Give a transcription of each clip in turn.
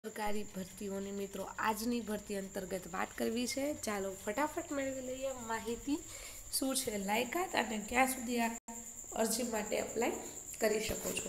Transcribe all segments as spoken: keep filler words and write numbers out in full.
સરકારી ભરતીઓની મિત્રો આજની ભરતી અંતર્ગત વાત કરવી છે। ચાલો ફટાફટ મેળવી લઈએ માહિતી શું છે લાયકાત અને ક્યાં સુધી આ અરજી માટે એપ્લાય કરી શકો છો।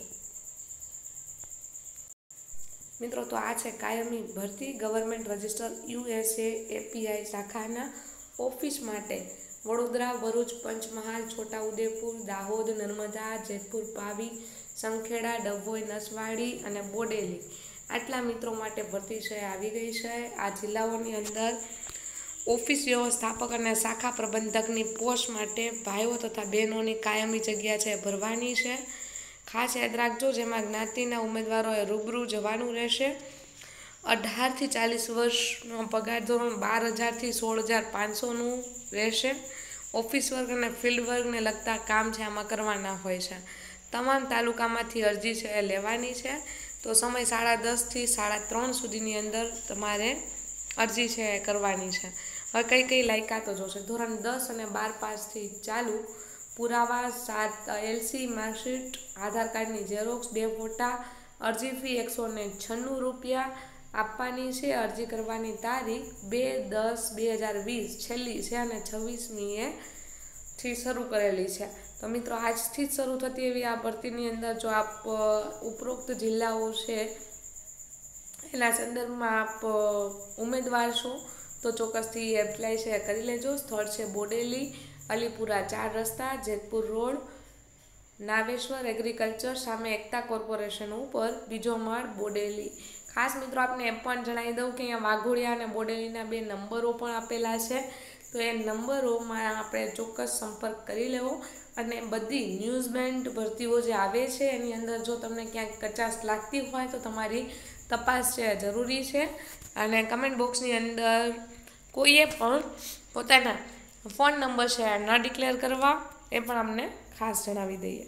મિત્રો તો આ છે કાયમી ભરતી ગવર્મેન્ટ રજિસ્ટર યુએસએ એપીઆઈ શાખાના ઓફિસ માટે વડોદરા, ભરૂચ, પંચમહાલ, છોટાઉદેપુર, દાહોદ, નર્મદા, જેતપુર, પાવી, સંખેડા, ડભોઈ, નસવાડી અને બોડેલી આટલા મિત્રો માટે ભરતી છે આવી ગઈ છે। આ જિલ્લાઓની અંદર ઓફિસ વ્યવસ્થાપક અને શાખા પ્રબંધકની પોસ્ટ માટે ભાઈઓ તથા બહેનોની કાયમી જગ્યા છે ભરવાની છે। ખાસ યાદ રાખજો જેમાં જ્ઞાતિના ઉમેદવારોએ રૂબરૂ જવાનું રહેશે। અઢારથી ચાલીસ વર્ષનો પગાર ધોરણ બાર હજારથી સોળ હજાર પાંચસોનું રહેશે। ઓફિસ વર્ક અને ફિલ્ડ વર્કને લગતા કામ છે આમાં કરવાના હોય છે। તમામ તાલુકામાંથી અરજી છે એ લેવાની છે। તો સમય સાડા દસથી સાડા ત્રણ સુધીની અંદર તમારે અરજી છે એ કરવાની છે। હવે કઈ કઈ લાયકાતો જોશે ધોરણ દસ અને બાર પાસથી ચાલુ પુરાવા સાત એલસી માર્કશીટ આધાર કાર્ડની ઝેરોક્સ બે ફોટા અરજી ફી એકસો ને છન્નું રૂપિયા આપવાની છે। અરજી કરવાની તારીખ બે દસ બે હજાર વીસ છેલ્લી છે અને છવ્વીસમી એ થી શરૂ કરેલી છે। તો મિત્રો આજથી જ શરૂ થતી એવી આ ભરતીની અંદર જો આપ ઉપરોક્ત જિલ્લાઓ છે એના સંદર્ભમાં આપ ઉમેદવાર છો તો ચોક્કસથી એપ્લાય છે કરી લેજો। સ્થળ છે બોડેલી, અલીપુરા ચાર રસ્તા, જેતપુર રોડ, નાવેશ્વર એગ્રીકલ્ચર સામે એકતા કોર્પોરેશન ઉપર બીજો માળ બોડેલી। ખાસ મિત્રો આપને એમ પણ જણાવી દઉં કે અહીંયા વાઘોડિયા અને બોડેલીના બે નંબરો પણ આપેલા છે। તો એ નંબરોમાં આપણે ચોક્કસ સંપર્ક કરી લેવો અને બધી ન્યૂઝમેન્ટ ભરતીઓ જે આવે છે એની અંદર જો તમને ક્યાંક કચાશ લાગતી હોય તો તમારી તપાસ છે જરૂરી છે। અને કમેન્ટ બોક્સની અંદર કોઈએ પણ પોતાના ફોન નંબર છે ન ડિક્લેર કરવા એ પણ અમને ખાસ જણાવી દઈએ।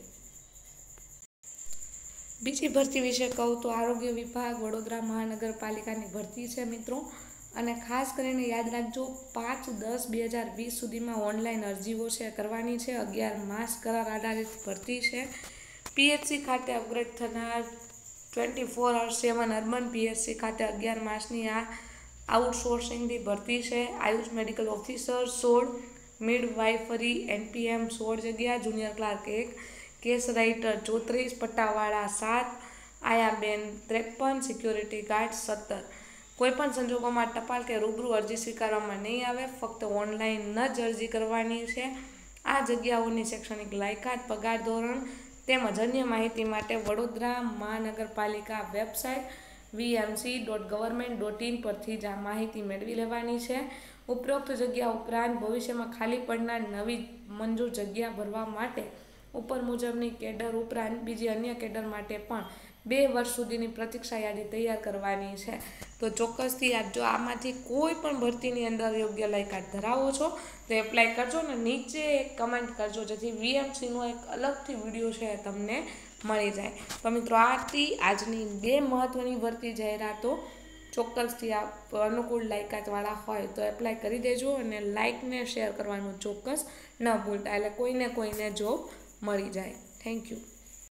બીજી ભરતી વિશે કહું તો આરોગ્ય વિભાગ વડોદરા મહાનગરપાલિકાની ભરતી છે મિત્રો। અને ખાસ કરીને યાદ રાખજો પાંચ દસ બે હજાર વીસ સુધીમાં ઓનલાઈન અરજીઓ છે કરવાની છે। અગિયાર માસ કરાર આધારિત ભરતી છે। પીએચસી ખાતે અપગ્રેડ થનાર twenty four hour seven urban PHC ખાતે અગિયાર માસની આ આઉટસોર્સિંગની ભરતી છે। આયુષ મેડિકલ ઓફિસર સોળ, મિડવાઇફરી એનપીએમ સોળ જગ્યા, જુનિયર ક્લાર્ક એક, કેસ રાઇટર ચોત્રીસ, પટ્ટાવાળા સાત, આયાબેન ત્રેપન, સિક્યોરિટી ગાર્ડ સત્તર। કોઈપણ સંજોગોમાં ટપાલ કે રૂબરૂ અરજી સ્વીકારવામાં નહીં આવે, ફક્ત ઓનલાઈન જ અરજી કરવાની છે। આ જગ્યાઓની શૈક્ષણિક લાયકાત, પગાર ધોરણ તેમજ અન્ય માહિતી માટે Vadodara Mahanagarpalika website VMC dot government dot in પરથી જ આ માહિતી મેળવી લેવાની છે। ઉપરોક્ત જગ્યા ઉપરાંત ભવિષ્યમાં ખાલી પડનાર નવી મંજૂર જગ્યા ભરવા માટે ઉપર મુજબની કેડર ઉપરાંત બીજી અન્ય કેડર માટે પણ બે વર્ષ સુધીની પ્રતીક્ષા યાદી તૈયાર કરવાની છે। તો ચોક્કસથી આપ જો આમાંથી કોઈ પણ ભરતીની અંદર યોગ્ય લાયકાત ધરાવો છો તો એપ્લાય કરજો ને નીચે એક કમેન્ટ કરજો જેથી વીએમસીનો એક અલગથી વિડીયો છે તમને મળી જાય। તો મિત્રો આ હતી આજની બે મહત્વની ભરતી જાહેરાતો। ચોક્કસથી આપ અનુકૂળ લાયકાતવાળા હોય તો એપ્લાય કરી દેજો અને લાઇક ને શેર કરવાનું ચોક્કસ ન ભૂલતા એટલે કોઈને કોઈને જોબ મળી જાય। Thank you.